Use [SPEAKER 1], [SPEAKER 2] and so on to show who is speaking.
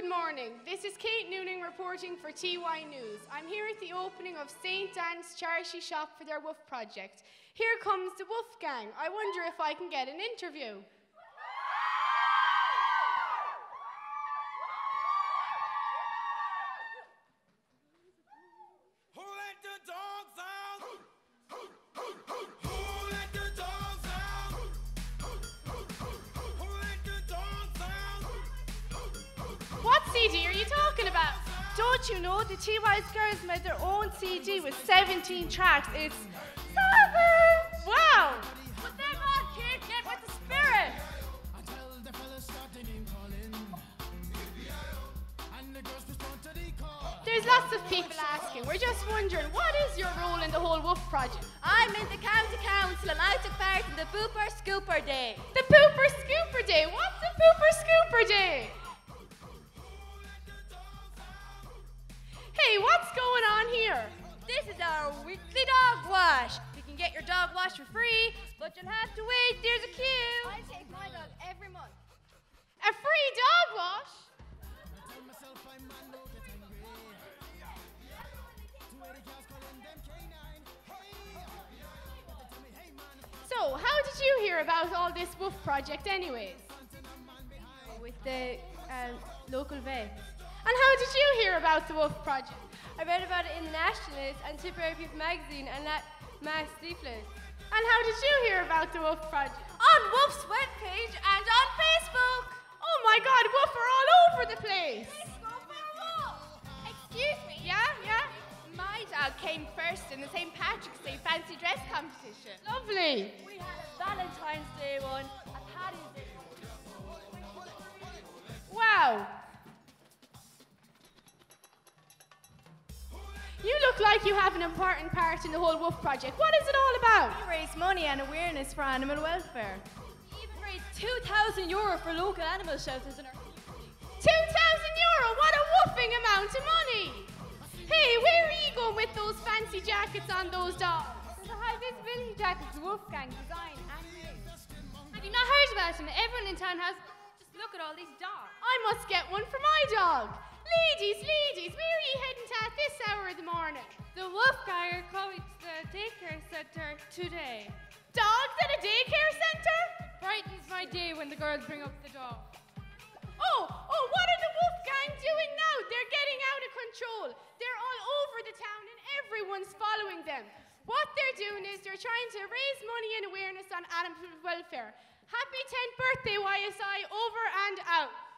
[SPEAKER 1] Good morning. This is Kate Noonan reporting for TY News. I'm here at the opening of St. Anne's charity shop for their W.O.O.F project. Here comes the W.O.O.F gang. I wonder if I can get an interview.
[SPEAKER 2] Who let the dogs out? Who let the dogs out? Who let the dogs out?
[SPEAKER 1] What CD are you talking about? Don't you know the TY's girls made their own CD with 17 tracks? It's 7! Wow!
[SPEAKER 3] Put them on, kid! Get with the spirit!
[SPEAKER 1] There's lots of people asking. We're just wondering, what is your role in the whole W.O.O.F project?
[SPEAKER 3] I'm in the county council and I took part in the Pooper Scooper Day.
[SPEAKER 1] The Pooper Scooper Day. What's the Pooper Scooper Day? Hey, what's going on here?
[SPEAKER 3] This is our weekly dog wash. You can get your dog washed for free, but you'll have to wait. There's a queue. I take my dog every month.
[SPEAKER 1] A free dog wash? So, how did you hear about all this W.O.O.F project anyways?
[SPEAKER 3] With the local vet.
[SPEAKER 1] And how did you hear about the W.O.F project?
[SPEAKER 3] I read about it in the Nationalist and Tipperary People magazine and that Mass leaflet.
[SPEAKER 1] And how did you hear about the W.O.F project?
[SPEAKER 3] On W.O.F.'s webpage and on Facebook.
[SPEAKER 1] Oh my God, W.O.F are all over the place.
[SPEAKER 3] Let's go for a walk. Excuse me.
[SPEAKER 1] Yeah?
[SPEAKER 3] My dog came first in the St. Patrick's Day fancy dress competition.
[SPEAKER 1] Lovely.
[SPEAKER 3] We had a Valentine's Day one, a Paddy's Day.
[SPEAKER 1] Wow. You look like you have an important part in the whole W.O.F project. What is it all about?
[SPEAKER 3] We raise money and awareness for animal welfare. We even raised €2,000 for local animal shelters in our community.
[SPEAKER 1] €2,000? What a woofing amount of money! Hey, where are you going with those fancy jackets on those dogs?
[SPEAKER 3] There's a high visibility jacket the W.O.F gang designed and made. Have you not heard about them? Everyone in town has. Just look at all these dogs.
[SPEAKER 1] I must get one for my dog. Ladies, where are you heading to at this hour of the morning?
[SPEAKER 3] The W.O.F gang are coming to the daycare centre today.
[SPEAKER 1] Dogs at a daycare centre?
[SPEAKER 3] Brightens my day when the girls bring up the dog.
[SPEAKER 1] Oh, what are the W.O.F gang doing now? They're getting out of control. They're all over the town and everyone's following them. What they're doing is they're trying to raise money and awareness on animal welfare. Happy 10th birthday, YSI, over and out.